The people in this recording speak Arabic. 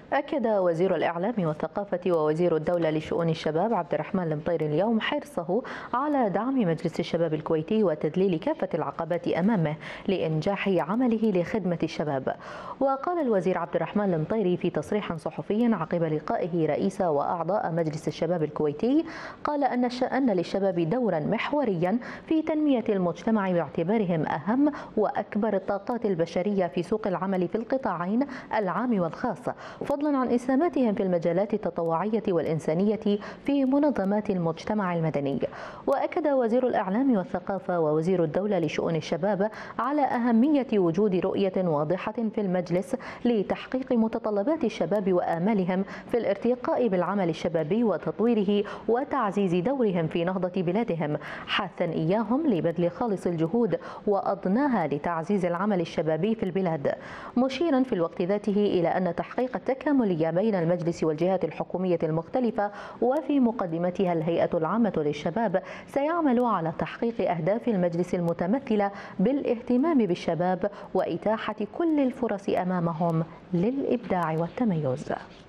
أكد وزير الإعلام والثقافة ووزير الدولة لشؤون الشباب عبد الرحمن المطيري اليوم حرصه على دعم مجلس الشباب الكويتي وتذليل كافة العقبات أمامه لإنجاح عمله لخدمة الشباب. وقال الوزير عبد الرحمن المطيري في تصريح صحفي عقب لقائه رئيس وأعضاء مجلس الشباب الكويتي، قال أن للشباب دورا محوريا في تنمية المجتمع باعتبارهم أهم وأكبر الطاقات البشرية في سوق العمل في القطاعين العام والخاص، فضلا عن إسهاماتهم في المجالات التطوعية والإنسانية في منظمات المجتمع المدني. وأكد وزير الإعلام والثقافة ووزير الدولة لشؤون الشباب على أهمية وجود رؤية واضحة في المجلس لتحقيق متطلبات الشباب وآمالهم في الارتقاء بالعمل الشبابي وتطويره وتعزيز دورهم في نهضة بلادهم، حثا إياهم لبذل خالص الجهود وأضناها لتعزيز العمل الشبابي في البلاد، مشيرا في الوقت ذاته إلى أن تحقيق التكاملية بين المجلس والجهات الحكومية المختلفة وفي مقدمتها الهيئة العامة للشباب سيعمل على تحقيق أهداف المجلس المتمثلة بالاهتمام بالشباب وإتاحة كل الفرص أمامهم للإبداع والتميز.